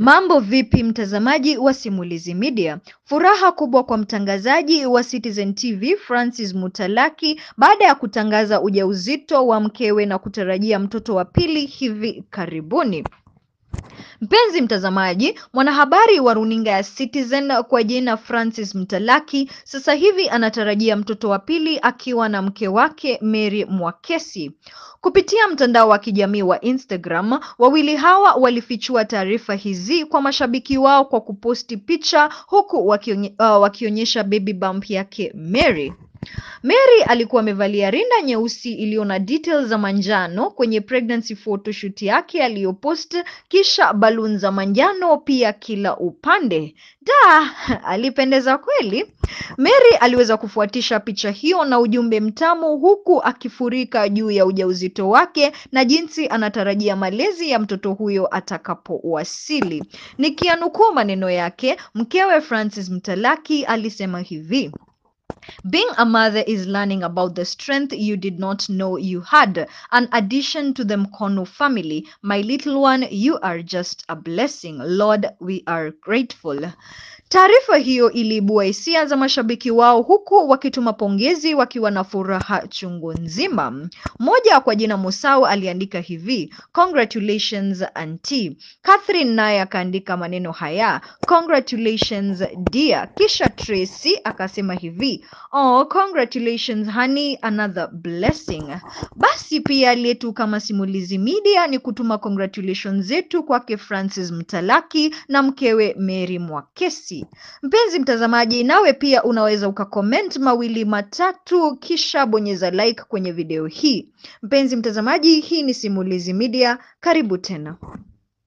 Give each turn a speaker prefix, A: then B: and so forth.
A: Mambo vipi mtazamaji wa Simulizi Media? Furaha kubwa kwa mtangazaji wa Citizen TV Francis Mtalaki baada ya kutangaza ujauzito wa mkewe na kutarajia mtoto wa pili hivi karibuni. Mpenzi mtazamaji, mwanahabari wa runinga ya Citizen kwa jina Francis Mtalaki sasa hivi anatarajia mtoto wa pili akiwa na mke wake Mary Mwakesi. Kupitia mtandao wa kijamii wa Instagram, wawili hawa walifichua taarifa hizi kwa mashabiki wao kwa kuposti picha huku wakionyesha baby bump yake Mary. Mary alikuwa amevalia rinda nyeusi iliyo na details za manjano kwenye pregnancy photoshoot yake aliyopost, kisha balloon za manjano pia kila upande. Alipendeza kweli. Mary aliweza kufuatisha picha hiyo na ujumbe mtamu huku akifurika juu ya ujauzito wake na jinsi anatarajia malezi ya mtoto huyo atakapowasili. Nikianukuu maneno yake, mkewe Francis Mtalaki alisema hivi: "Being a mother is learning about the strength you did not know you had. An addition to the Mkono family. My little one, you are just a blessing. Lord, we are grateful." Taarifa hiyo iliibua hisia za mashabiki wao huku wakituma pongezi wakiwa na furaha chungu nzima. Mmoja kwa jina Musau aliandika hivi: "Congratulations auntie." Catherine naye akaandika maneno haya: "Congratulations dear." Kisha Tracy akasema hivi: "Oh, congratulations honey, another blessing." Basi pia letu kama Simulizi Media ni kutuma congratulations zetu kwake Francis Mtalaki na mkewe Mary Mwakesi. Mpenzi mtazamaji, nawe pia unaweza ukacomment mawili matatu kisha bonyeza like kwenye video hii. Mpenzi mtazamaji, hii ni Simulizi Media, karibu tena.